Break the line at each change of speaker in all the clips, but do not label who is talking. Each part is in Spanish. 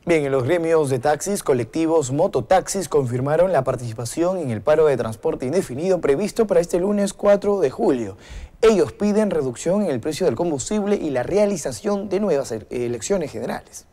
Bien, los gremios de taxis, colectivos, mototaxis confirmaron la participación en el paro de transporte indefinido previsto para este lunes 4 de julio. Ellos piden reducción en el precio del combustible y la realización de nuevas elecciones generales.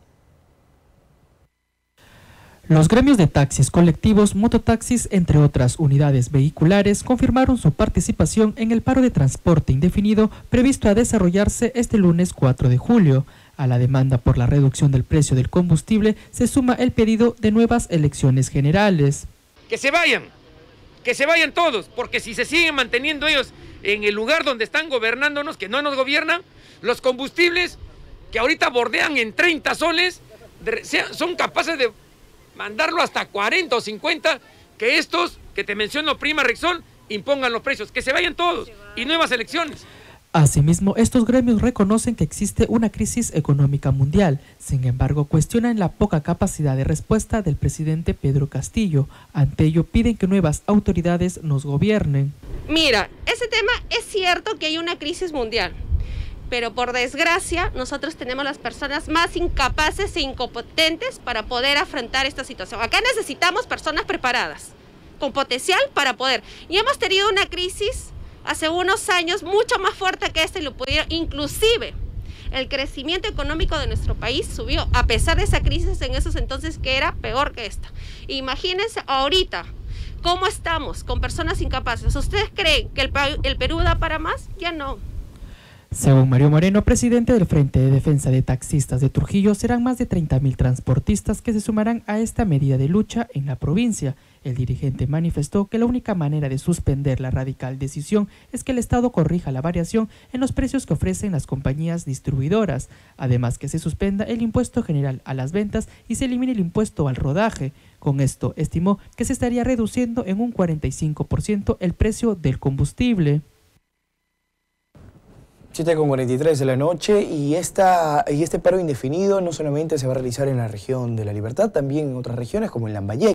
Los gremios de taxis, colectivos, mototaxis, entre otras unidades vehiculares, confirmaron su participación en el paro de transporte indefinido previsto a desarrollarse este lunes 4 de julio. A la demanda por la reducción del precio del combustible se suma el pedido de nuevas elecciones generales.
Que se vayan todos, porque si se siguen manteniendo ellos en el lugar donde están gobernándonos, que no nos gobiernan, los combustibles que ahorita bordean en 30 soles, son capaces de mandarlo hasta 40 o 50, que estos, que te menciono, Prima, Rexón, impongan los precios, que se vayan todos y nuevas elecciones.
Asimismo, estos gremios reconocen que existe una crisis económica mundial. Sin embargo, cuestionan la poca capacidad de respuesta del presidente Pedro Castillo. Ante ello, piden que nuevas autoridades nos gobiernen.
Mira, ese tema es cierto que hay una crisis mundial, pero por desgracia nosotros tenemos las personas más incapaces e incompetentes para poder afrontar esta situación. Acá necesitamos personas preparadas, con potencial para poder. Y hemos tenido una crisis hace unos años mucho más fuerte que esta y lo pudieron, inclusive el crecimiento económico de nuestro país subió a pesar de esa crisis en esos entonces que era peor que esta. Imagínense ahorita cómo estamos con personas incapaces. ¿Ustedes creen que el Perú da para más? Ya no.
Según Mario Moreno, presidente del Frente de Defensa de Taxistas de Trujillo, serán más de 30.000 transportistas que se sumarán a esta medida de lucha en la provincia. El dirigente manifestó que la única manera de suspender la radical decisión es que el Estado corrija la variación en los precios que ofrecen las compañías distribuidoras, además que se suspenda el impuesto general a las ventas y se elimine el impuesto al rodaje. Con esto, estimó que se estaría reduciendo en un 45% el precio del combustible.
7:43 de la noche y este paro indefinido no solamente se va a realizar en la región de La Libertad, también en otras regiones como en Lambayeque.